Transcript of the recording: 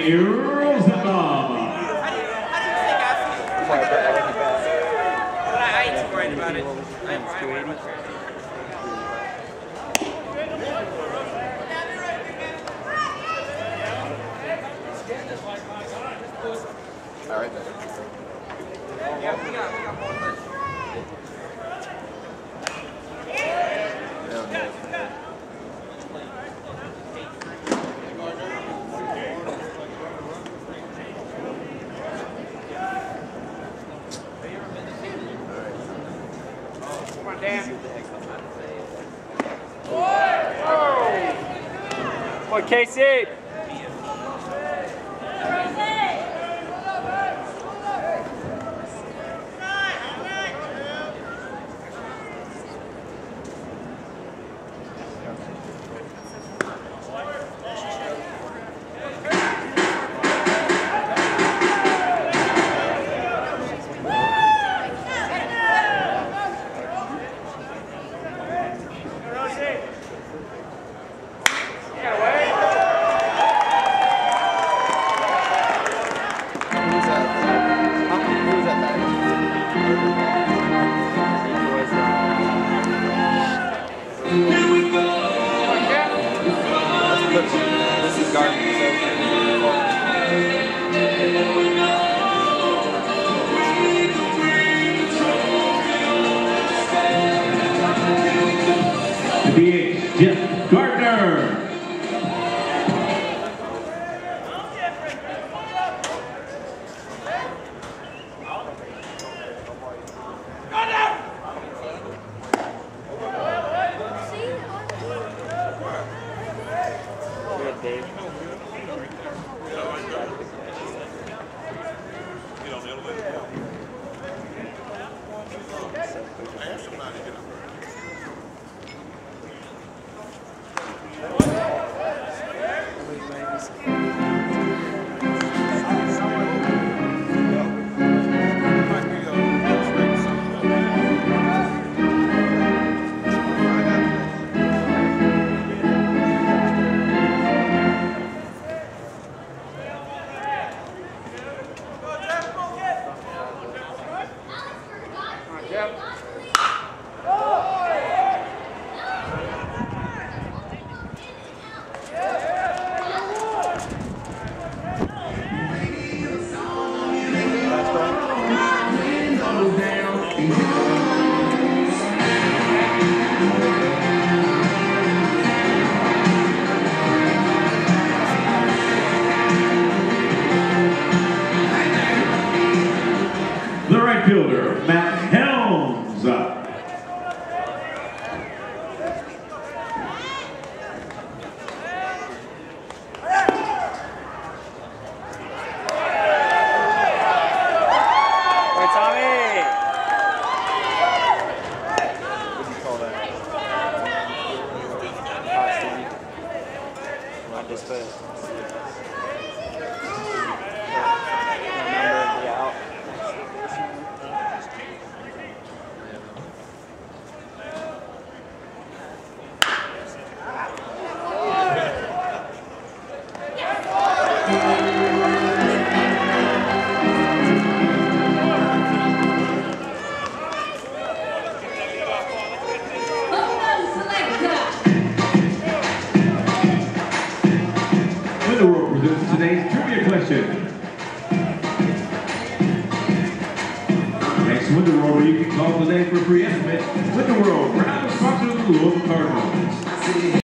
Danny Rosenbaum. I ain't too worried about it. I ain't worried about it. All right. Yeah, we got more left. Come on, Dan. Come on, Casey. This is Garden. DH Jeff Gardner. Dave. The right fielder, Matt Helms. The world presents today's trivia question. Next Winter World, where you can call today for a free estimate. Winter World, proud sponsor of the Louisville Cardinals.